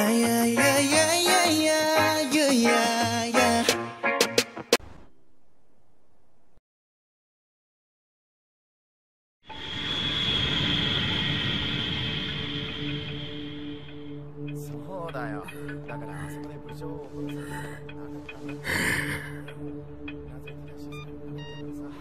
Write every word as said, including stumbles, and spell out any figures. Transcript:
yeah, yeah, yeah, yeah, yeah, yeah, yeah, yeah. そうだよ。だからあそこで部長を殺すんだってなかったんだ。なぜ手出しされなかったからさ。